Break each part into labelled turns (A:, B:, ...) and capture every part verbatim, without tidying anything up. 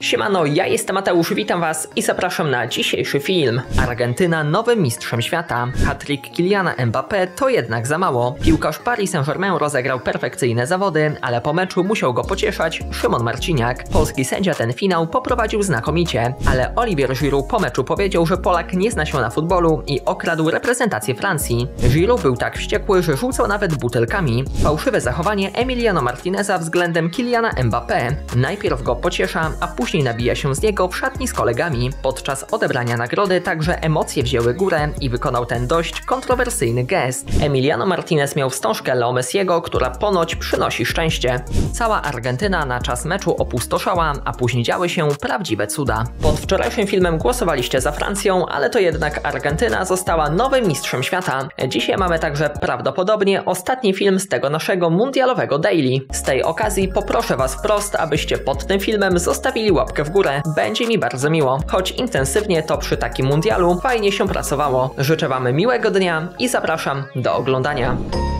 A: Siemano, ja jestem Mateusz, witam was i zapraszam na dzisiejszy film. Argentyna nowym mistrzem świata. Hat-trick Kyliana Mbappé to jednak za mało. Piłkarz Paris Saint-Germain rozegrał perfekcyjne zawody, ale po meczu musiał go pocieszać Szymon Marciniak. Polski sędzia ten finał poprowadził znakomicie, ale Olivier Giroud po meczu powiedział, że Polak nie zna się na futbolu i okradł reprezentację Francji. Giroud był tak wściekły, że rzucał nawet butelkami. Fałszywe zachowanie Emiliano Martineza względem Kyliana Mbappé. Najpierw go pociesza, a później Później nabija się z niego w szatni z kolegami. Podczas odebrania nagrody także emocje wzięły górę i wykonał ten dość kontrowersyjny gest. Emiliano Martinez miał wstążkę Leo Messiego, która ponoć przynosi szczęście. Cała Argentyna na czas meczu opustoszała, a później działy się prawdziwe cuda. Pod wczorajszym filmem głosowaliście za Francją, ale to jednak Argentyna została nowym mistrzem świata. Dzisiaj mamy także prawdopodobnie ostatni film z tego naszego mundialowego daily. Z tej okazji poproszę was wprost, abyście pod tym filmem zostawili łapkę w górę. Będzie mi bardzo miło. Choć intensywnie to przy takim mundialu fajnie się pracowało. Życzę wam miłego dnia i zapraszam do oglądania.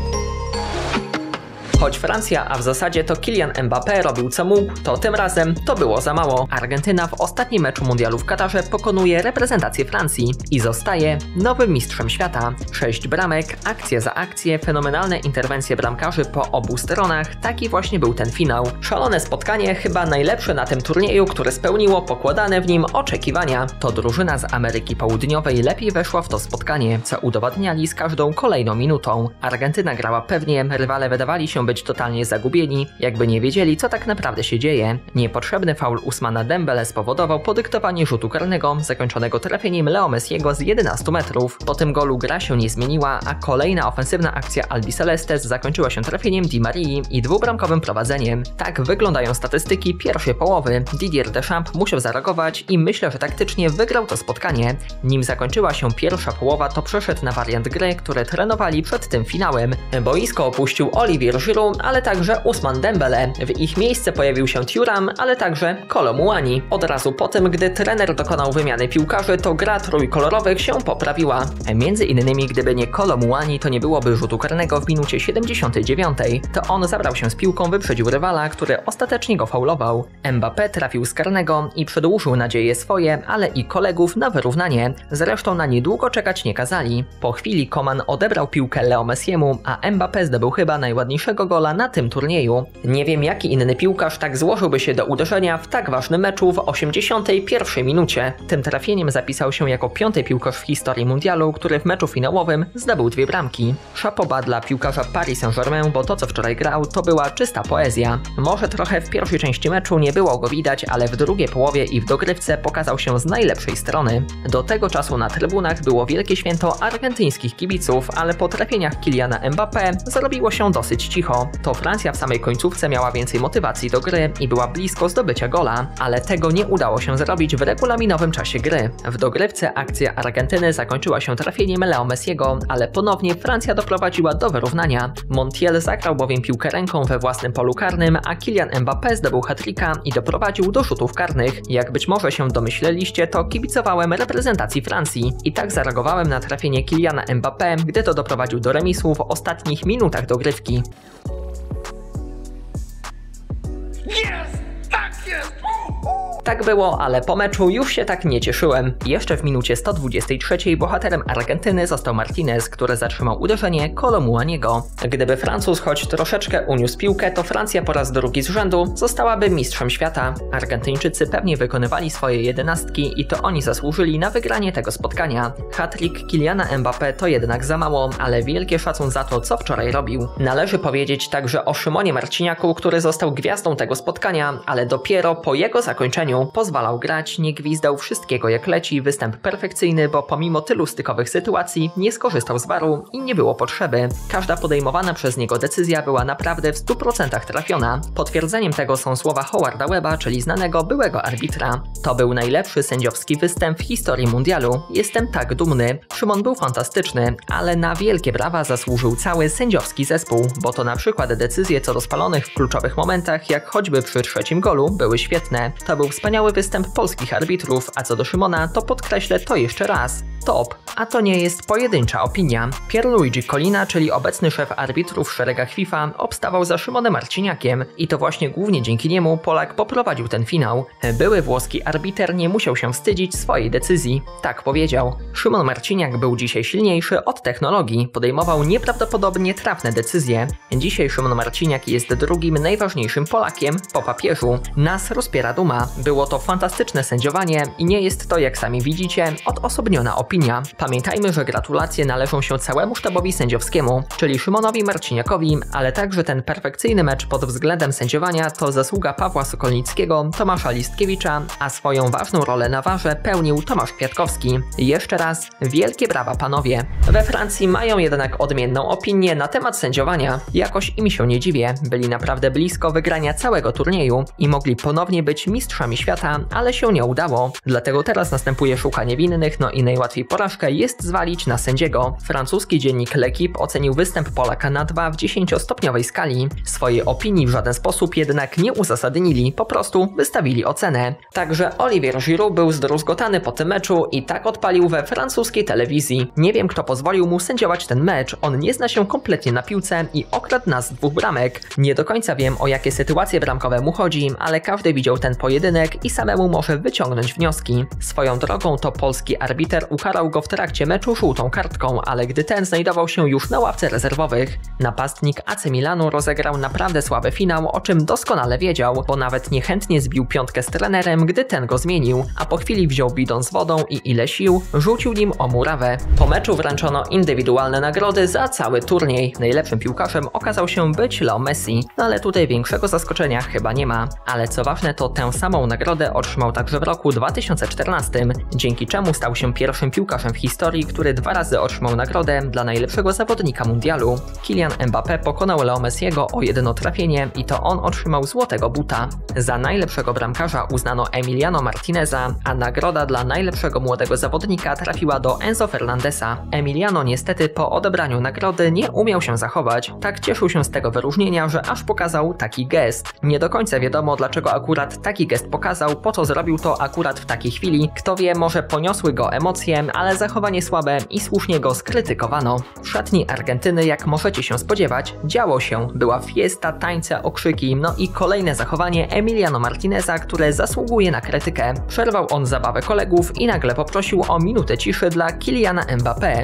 A: Choć Francja, a w zasadzie to Kylian Mbappé robił co mógł, to tym razem to było za mało. Argentyna w ostatnim meczu mundialu w Katarze pokonuje reprezentację Francji i zostaje nowym mistrzem świata. Sześć bramek, akcje za akcje, fenomenalne interwencje bramkarzy po obu stronach. Taki właśnie był ten finał. Szalone spotkanie, chyba najlepsze na tym turnieju, które spełniło pokładane w nim oczekiwania. To drużyna z Ameryki Południowej lepiej weszła w to spotkanie, co udowadniali z każdą kolejną minutą. Argentyna grała pewnie, rywale wydawali się być totalnie zagubieni, jakby nie wiedzieli, co tak naprawdę się dzieje. Niepotrzebny faul Ousmana Dembele spowodował podyktowanie rzutu karnego, zakończonego trafieniem Leo Messiego z jedenastu metrów. Po tym golu gra się nie zmieniła, a kolejna ofensywna akcja Albicelestes zakończyła się trafieniem Di Marii i dwubramkowym prowadzeniem. Tak wyglądają statystyki pierwszej połowy. Didier Deschamps musiał zareagować i myślę, że taktycznie wygrał to spotkanie. Nim zakończyła się pierwsza połowa, to przeszedł na wariant gry, który trenowali przed tym finałem. Boisko opuścił Olivier Giroud, ale także Ousmane Dembele. W ich miejsce pojawił się Thuram, ale także Kolo Muani. Od razu po tym, gdy trener dokonał wymiany piłkarzy, to gra trójkolorowych się poprawiła. Między innymi, gdyby nie Kolo Muani, to nie byłoby rzutu karnego w minucie siedemdziesiątej dziewiątej. To on zabrał się z piłką, wyprzedził rywala, który ostatecznie go faulował. Mbappé trafił z karnego i przedłużył nadzieje swoje, ale i kolegów na wyrównanie. Zresztą na niedługo czekać nie kazali. Po chwili Coman odebrał piłkę Leo Messiemu, a Mbappé zdobył chyba najładniejszego gola na tym turnieju. Nie wiem, jaki inny piłkarz tak złożyłby się do uderzenia w tak ważnym meczu w osiemdziesiątej pierwszej minucie. Tym trafieniem zapisał się jako piąty piłkarz w historii mundialu, który w meczu finałowym zdobył dwie bramki. Szapoba dla piłkarza Paris Saint-Germain, bo to, co wczoraj grał, to była czysta poezja. Może trochę w pierwszej części meczu nie było go widać, ale w drugiej połowie i w dogrywce pokazał się z najlepszej strony. Do tego czasu na trybunach było wielkie święto argentyńskich kibiców, ale po trafieniach Kyliana Mbappé zrobiło się dosyć cicho. To Francja w samej końcówce miała więcej motywacji do gry i była blisko zdobycia gola, ale tego nie udało się zrobić w regulaminowym czasie gry. W dogrywce akcja Argentyny zakończyła się trafieniem Leo Messiego, ale ponownie Francja doprowadziła do wyrównania. Montiel zagrał bowiem piłkę ręką we własnym polu karnym, a Kylian Mbappé zdobył hat-tricka i doprowadził do rzutów karnych. Jak być może się domyśleliście, to kibicowałem reprezentacji Francji i tak zareagowałem na trafienie Kyliana Mbappé, gdy to doprowadził do remisu w ostatnich minutach dogrywki. Tak było, ale po meczu już się tak nie cieszyłem. Jeszcze w minucie sto dwudziestej trzeciej bohaterem Argentyny został Martinez, który zatrzymał uderzenie Kolo Muaniego. Gdyby Francuz choć troszeczkę uniósł piłkę, to Francja po raz drugi z rzędu zostałaby mistrzem świata. Argentyńczycy pewnie wykonywali swoje jedenastki i to oni zasłużyli na wygranie tego spotkania. Hat-trick Kyliana Mbappé to jednak za mało, ale wielkie szacun za to, co wczoraj robił. Należy powiedzieć także o Szymonie Marciniaku, który został gwiazdą tego spotkania, ale dopiero po jego zakończeniu. Pozwalał grać, nie gwizdał, wszystkiego jak leci, występ perfekcyjny, bo pomimo tylu stykowych sytuacji nie skorzystał z waru i nie było potrzeby. Każda podejmowana przez niego decyzja była naprawdę w stu procentach trafiona. Potwierdzeniem tego są słowa Howarda Webba, czyli znanego byłego arbitra. To był najlepszy sędziowski występ w historii mundialu. Jestem tak dumny. Szymon był fantastyczny, ale na wielkie brawa zasłużył cały sędziowski zespół, bo to na przykład decyzje co do spalonych w kluczowych momentach, jak choćby przy trzecim golu, były świetne. To był wspaniały występ polskich arbitrów, a co do Szymona, to podkreślę to jeszcze raz. Top, a to nie jest pojedyncza opinia. Pierluigi Collina, czyli obecny szef arbitrów w szeregach FIFA, obstawał za Szymonem Marciniakiem i to właśnie głównie dzięki niemu Polak poprowadził ten finał. Były włoski arbiter nie musiał się wstydzić swojej decyzji. Tak powiedział. Szymon Marciniak był dzisiaj silniejszy od technologii, podejmował nieprawdopodobnie trafne decyzje. Dzisiaj Szymon Marciniak jest drugim najważniejszym Polakiem po papieżu. Nas rozpiera duma. Było to fantastyczne sędziowanie i nie jest to, jak sami widzicie, odosobniona opinia. Pamiętajmy, że gratulacje należą się całemu sztabowi sędziowskiemu, czyli Szymonowi Marciniakowi, ale także ten perfekcyjny mecz pod względem sędziowania to zasługa Pawła Sokolnickiego, Tomasza Listkiewicza, a swoją ważną rolę na warze pełnił Tomasz Kwiatkowski. Jeszcze raz wielkie brawa panowie. We Francji mają jednak odmienną opinię na temat sędziowania. Jakoś im się nie dziwię, byli naprawdę blisko wygrania całego turnieju i mogli ponownie być mistrzami świata, ale się nie udało. Dlatego teraz następuje szukanie winnych, no i najłatwiej porażkę jest zwalić na sędziego. Francuski dziennik L'Équipe ocenił występ Polaka na dwa w dziesięciostopniowej skali. Swojej opinii w żaden sposób jednak nie uzasadnili, po prostu wystawili ocenę. Także Olivier Giroud był zdruzgotany po tym meczu i tak odpalił we francuskiej telewizji. Nie wiem, kto pozwolił mu sędziować ten mecz, on nie zna się kompletnie na piłce i okradł nas z dwóch bramek. Nie do końca wiem, o jakie sytuacje bramkowe mu chodzi, ale każdy widział ten pojedynek i samemu może wyciągnąć wnioski. Swoją drogą to polski arbiter ukarał go w trakcie meczu żółtą kartką, ale gdy ten znajdował się już na ławce rezerwowych. Napastnik A C Milanu rozegrał naprawdę słaby finał, o czym doskonale wiedział, bo nawet niechętnie zbił piątkę z trenerem, gdy ten go zmienił, a po chwili wziął bidon z wodą i ile sił rzucił nim o murawę. Po meczu wręczono indywidualne nagrody za cały turniej. Najlepszym piłkarzem okazał się być Leo Messi, no ale tutaj większego zaskoczenia chyba nie ma. Ale co ważne, to tę samą nagrodę otrzymał także w roku dwa tysiące czternastym, dzięki czemu stał się pierwszym piłkarzem w historii, który dwa razy otrzymał nagrodę dla najlepszego zawodnika mundialu. Kylian Mbappé pokonał Leo Messiego o jedno trafienie i to on otrzymał złotego buta. Za najlepszego bramkarza uznano Emiliano Martineza, a nagroda dla najlepszego młodego zawodnika trafiła do Enzo Fernandesa. Emiliano niestety po odebraniu nagrody nie umiał się zachować. Tak cieszył się z tego wyróżnienia, że aż pokazał taki gest. Nie do końca wiadomo, dlaczego akurat taki gest pokazał, po co zrobił to akurat w takiej chwili. Kto wie, może poniosły go emocje, ale zachowanie słabe i słusznie go skrytykowano. W szatni Argentyny, jak możecie się spodziewać, działo się. Była fiesta, tańce, okrzyki, no i kolejne zachowanie Emiliano Martineza, które zasługuje na krytykę. Przerwał on zabawę kolegów i nagle poprosił o minutę ciszy dla Kyliana Mbappé.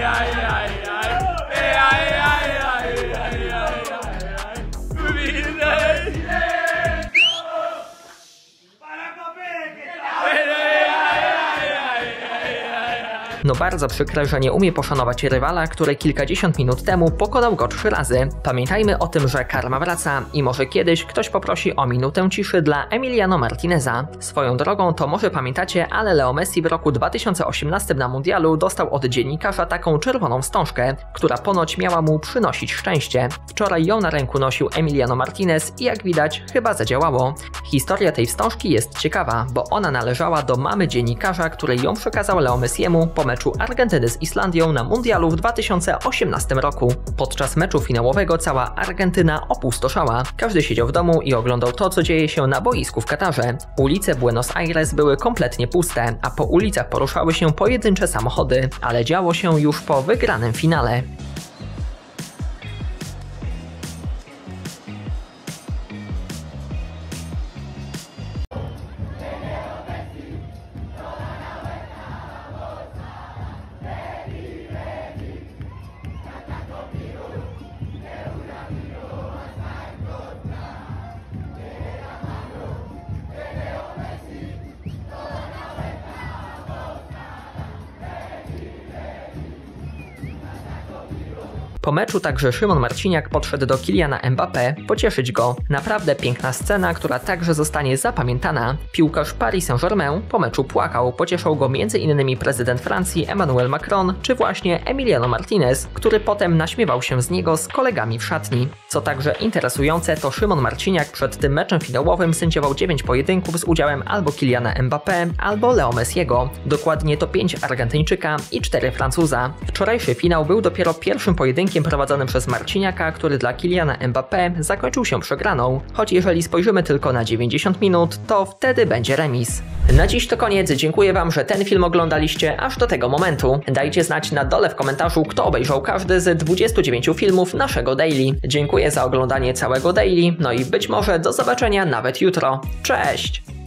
A: No bardzo przykre, że nie umie poszanować rywala, który kilkadziesiąt minut temu pokonał go trzy razy. Pamiętajmy o tym, że karma wraca i może kiedyś ktoś poprosi o minutę ciszy dla Emiliano Martineza. Swoją drogą to może pamiętacie, ale Leo Messi w roku dwa tysiące osiemnastym na mundialu dostał od dziennikarza taką czerwoną wstążkę, która ponoć miała mu przynosić szczęście. Wczoraj ją na ręku nosił Emiliano Martinez i jak widać chyba zadziałało. Historia tej wstążki jest ciekawa, bo ona należała do mamy dziennikarza, który ją przekazał Leo Messiemu po meczu Argentyny z Islandią na mundialu w dwa tysiące osiemnastym roku. Podczas meczu finałowego cała Argentyna opustoszała. Każdy siedział w domu i oglądał to, co dzieje się na boisku w Katarze. Ulice Buenos Aires były kompletnie puste, a po ulicach poruszały się pojedyncze samochody, ale działo się już po wygranym finale. Po meczu także Szymon Marciniak podszedł do Kyliana Mbappé pocieszyć go. Naprawdę piękna scena, która także zostanie zapamiętana. Piłkarz Paris Saint-Germain po meczu płakał. Pocieszał go między innymi prezydent Francji Emmanuel Macron, czy właśnie Emiliano Martinez, który potem naśmiewał się z niego z kolegami w szatni. Co także interesujące, to Szymon Marciniak przed tym meczem finałowym sędziował dziewięć pojedynków z udziałem albo Kyliana Mbappé, albo Leo Messiego. Dokładnie to pięć Argentyńczyka i cztery Francuza. Wczorajszy finał był dopiero pierwszym pojedynkiem pojedynkiem prowadzonym przez Marciniaka, który dla Kyliana Mbappé zakończył się przegraną, choć jeżeli spojrzymy tylko na dziewięćdziesiąt minut, to wtedy będzie remis. Na dziś to koniec, dziękuję Wam, że ten film oglądaliście aż do tego momentu. Dajcie znać na dole w komentarzu, kto obejrzał każdy z dwudziestu dziewięciu filmów naszego daily. Dziękuję za oglądanie całego daily, no i być może do zobaczenia nawet jutro. Cześć!